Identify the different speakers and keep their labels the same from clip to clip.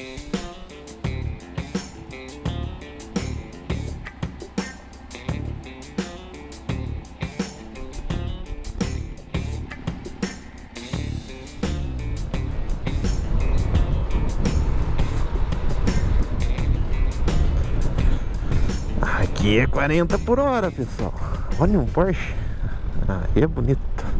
Speaker 1: Aqui é 40 por hora, pessoal. Olha um Porsche. É bonito.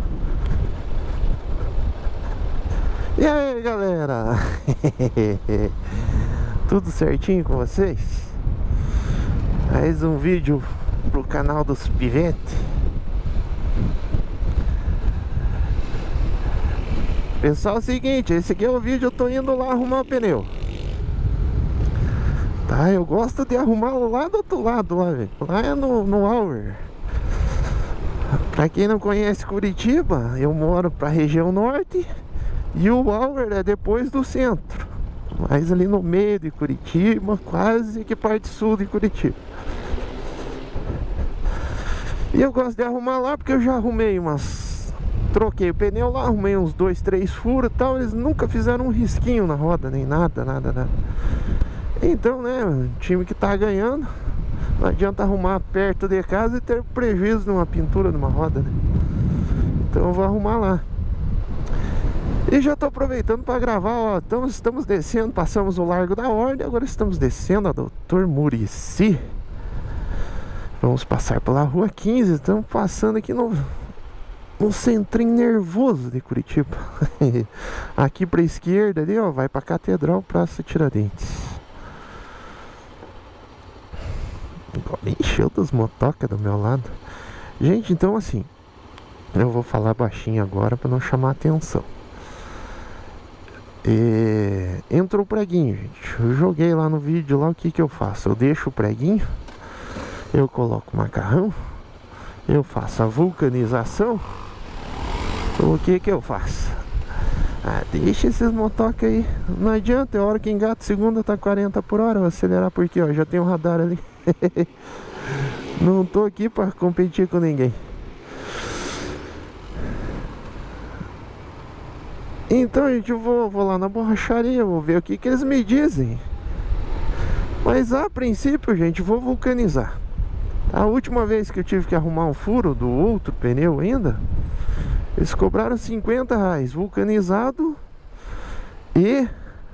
Speaker 1: E aí, galera? Tudo certinho com vocês? Mais um vídeo pro canal dos Pivete. Pessoal, é o seguinte, esse aqui é o vídeo, eu tô indo lá arrumar o pneu. Tá, eu gosto de arrumar lá do outro lado, lá, velho. Lá é no Auer. Pra quem não conhece Curitiba, eu moro pra região norte. E o Auer é depois do centro, mais ali no meio de Curitiba, quase que parte sul de Curitiba. E eu gosto de arrumar lá porque eu já arrumei troquei o pneu lá, arrumei uns 2, 3 furos e tal. Eles nunca fizeram um risquinho na roda, nem nada. Então, né, o time que tá ganhando, não adianta arrumar perto de casa e ter prejuízo numa pintura, numa roda, né? Então eu vou arrumar lá. E já tô aproveitando para gravar, ó. Estamos descendo, passamos o Largo da Ordem, agora estamos descendo a Doutor Muricy. Vamos passar pela Rua 15, estamos passando aqui no centrinho nervoso de Curitiba. Aqui pra esquerda ali, ó, vai pra Catedral, Praça Tiradentes. Agora encheu das motocas do meu lado. Gente, então assim, eu vou falar baixinho agora para não chamar atenção. Entrou o preguinho, gente. Eu joguei lá no vídeo lá, o que que eu faço? Eu deixo o preguinho, eu coloco o macarrão, eu faço a vulcanização. O que que eu faço? Deixa esses motoca aí. Não adianta, a hora que engata segunda tá 40 por hora. Eu vou acelerar porque, ó, já tem um radar ali. Não tô aqui pra competir com ninguém. Então, gente, eu vou lá na borracharia, vou ver o que eles me dizem. Mas a princípio, gente, vou vulcanizar. A última vez que eu tive que arrumar um furo do outro pneu ainda, eles cobraram R$50, vulcanizado e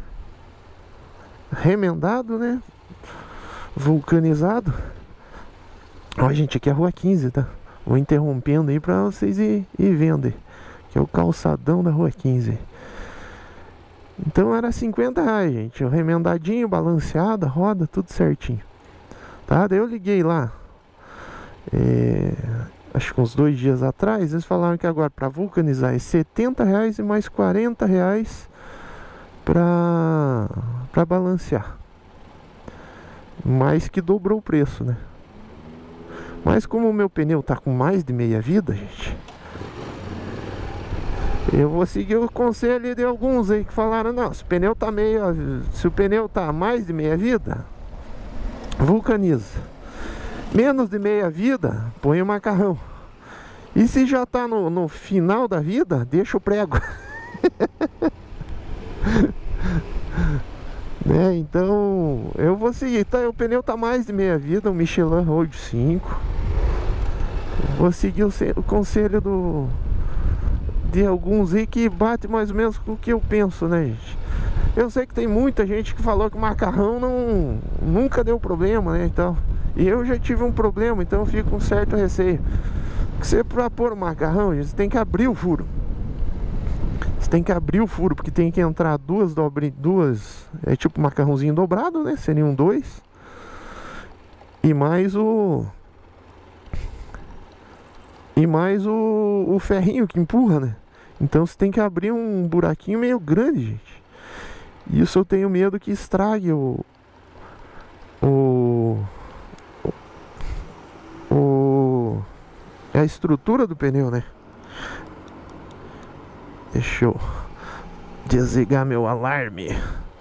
Speaker 1: remendado, né? Vulcanizado. Ó, gente, aqui é a Rua 15, tá? Vou interrompendo aí pra vocês ir vendo aí. Que é o calçadão da Rua 15. Então era R$50, gente. O remendadinho, balanceada, roda, tudo certinho. Tá? Daí eu liguei lá. Acho que uns 2 dias atrás. Eles falaram que agora para vulcanizar é R$70 e mais R$40 pra balancear. Mais que dobrou o preço, né? Mas como o meu pneu tá com mais de meia vida, gente, eu vou seguir o conselho de alguns aí que falaram: não, se o pneu tá mais de meia vida, vulcaniza. Menos de meia vida, põe o macarrão. E se já tá no final da vida, deixa o prego. Né? Então eu vou seguir, tá? O pneu tá mais de meia vida, um Michelin Road 5. Vou seguir o conselho de alguns aí que bate mais ou menos com o que eu penso, né, gente? Eu sei que tem muita gente que falou que o macarrão nunca deu problema, né, então. E eu já tive um problema, então eu fico com certo receio. Porque você, pra pôr o macarrão, gente, você tem que abrir o furo. Você tem que abrir o furo, porque tem que entrar duas. É tipo macarrãozinho dobrado, né? Seriam 2. E mais o ferrinho que empurra, né? Então você tem que abrir um buraquinho meio grande, gente. Isso eu tenho medo que estrague a estrutura do pneu, né? Deixa eu desligar meu alarme.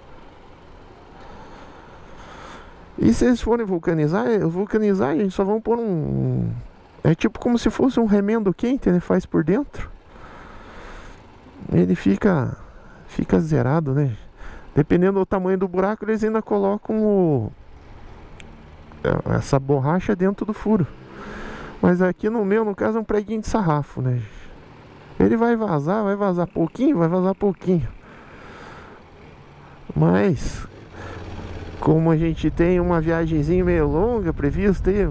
Speaker 1: E se eles forem vulcanizar, gente, só vão pôr é tipo como se fosse um remendo quente, né? Faz por dentro. Ele fica zerado, né? Dependendo do tamanho do buraco, eles ainda colocam essa borracha dentro do furo. Mas aqui no meu, no caso, é um preguinho de sarrafo, né, gente? Ele vai vazar pouquinho, vai vazar pouquinho. Mas como a gente tem uma viagemzinha meio longa prevista aí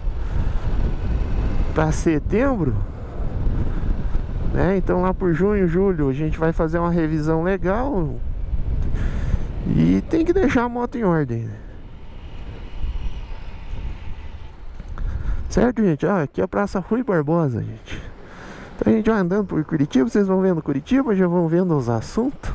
Speaker 1: para setembro, né? Então lá por junho, julho a gente vai fazer uma revisão legal e tem que deixar a moto em ordem, né? Certo, gente? Ah, aqui é a Praça Rui Barbosa, gente. Então a gente vai andando por Curitiba, vocês vão vendo Curitiba, já vão vendo os assuntos.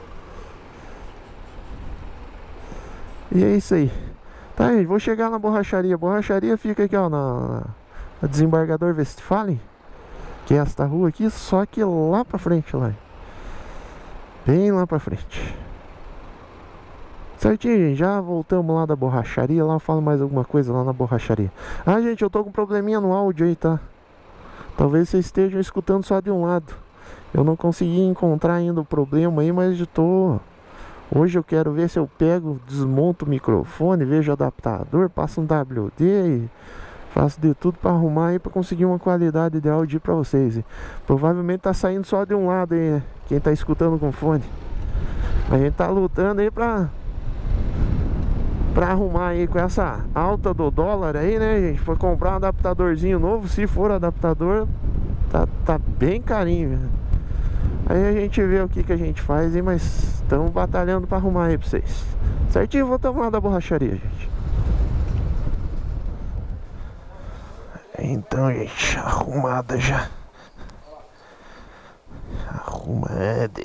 Speaker 1: E é isso aí. Tá, gente, vou chegar na borracharia. A borracharia fica aqui, ó, na Desembargador Westphalen, que é esta rua aqui, só que lá pra frente, lá. Bem lá pra frente. Certinho, gente, já voltamos lá da borracharia. Lá eu falo mais alguma coisa lá na borracharia. Ah, gente, eu tô com um probleminha no áudio aí, tá? Talvez vocês estejam escutando só de um lado. Eu não consegui encontrar ainda o problema aí, mas eu tô... Hoje eu quero ver se eu pego, desmonto o microfone, vejo o adaptador, passo um WD e faço de tudo para arrumar aí, para conseguir uma qualidade de áudio para vocês. Provavelmente tá saindo só de um lado aí, né? Quem tá escutando com fone. A gente tá lutando aí pra arrumar aí com essa alta do dólar aí, né, gente? Foi comprar um adaptadorzinho novo, se for adaptador, tá bem carinho, né? Aí a gente vê o que a gente faz aí, mas estamos batalhando para arrumar aí pra vocês. Certinho, voltamos lá da borracharia, gente. Então, gente, arrumada já. Arrumada.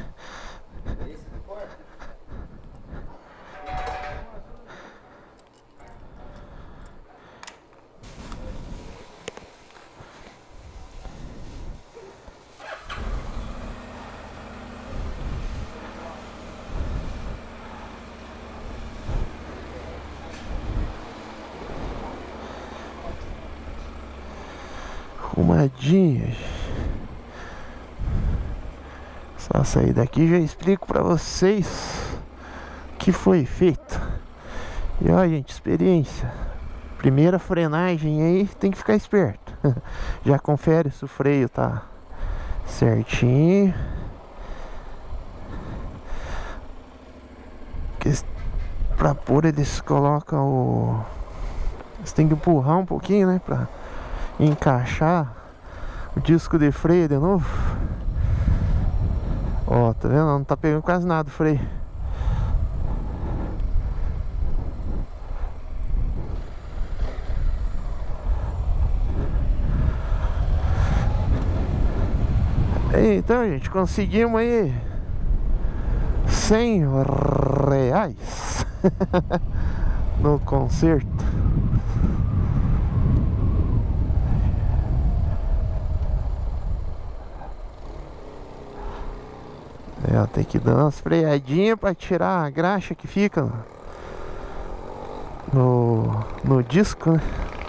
Speaker 1: Arrumadinhas. Só sair daqui e já explico pra vocês o que foi feito. E ó, gente, experiência. Primeira frenagem aí, tem que ficar esperto. Já confere se o freio tá certinho. Pra pôr, eles colocam o... Você tem que empurrar um pouquinho, né, pra encaixar o disco de freio de novo. Ó, tá vendo? Não tá pegando quase nada o freio. Então, gente, conseguimos aí R$100 no conserto. Tem que dar umas freadinhas para tirar a graxa que fica no disco, né?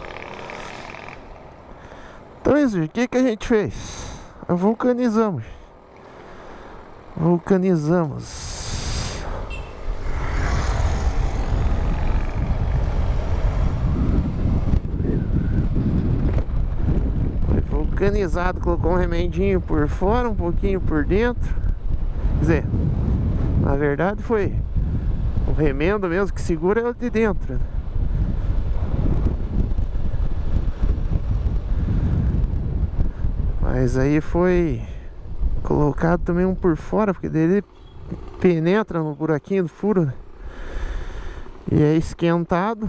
Speaker 1: Então isso, o que a gente fez? Vulcanizamos. Foi vulcanizado, colocou um remendinho por fora, um pouquinho por dentro. Quer dizer, na verdade foi o remendo mesmo que segura é o de dentro. Mas aí foi colocado também um por fora, porque dele penetra no buraquinho do furo, né? E é esquentado.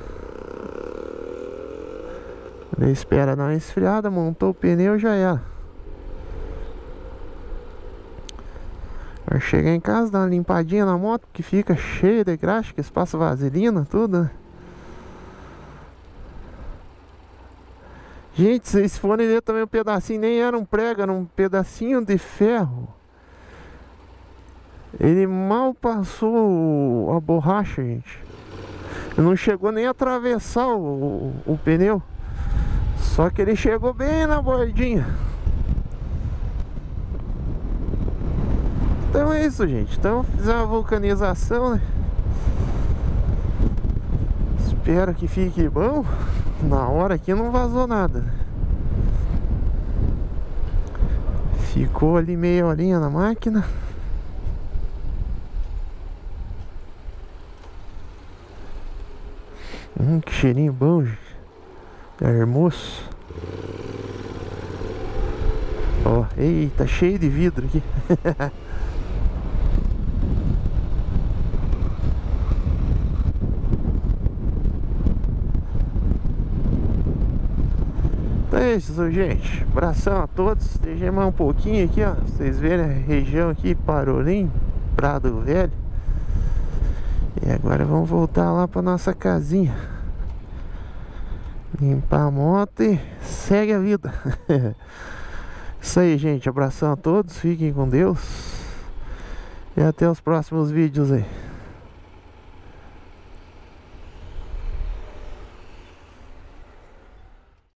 Speaker 1: Ele espera dar uma esfriada, montou o pneu, já era. Vai chegar em casa, dar uma limpadinha na moto, que fica cheia de graxa, que eles passam vaselina, tudo, né? Gente, se vocês forem ver também, o pedacinho nem era um prego, era um pedacinho de ferro. Ele mal passou a borracha, gente. Ele não chegou nem a atravessar o pneu. Só que ele chegou bem na bordinha. Então é isso, gente. Então fiz uma vulcanização, né? Espero que fique bom. Na hora aqui não vazou nada, né? Ficou ali meia horinha na máquina. Que cheirinho bom, gente. Hermoso. Ó, eita, cheio de vidro aqui. Então é isso, gente. Abração a todos. Deixei mais um pouquinho aqui, ó. Vocês verem a região aqui, Parolim, Prado Velho. E agora vamos voltar lá pra nossa casinha. Limpar a moto e segue a vida. Isso aí, gente. Abração a todos. Fiquem com Deus. E até os próximos vídeos aí.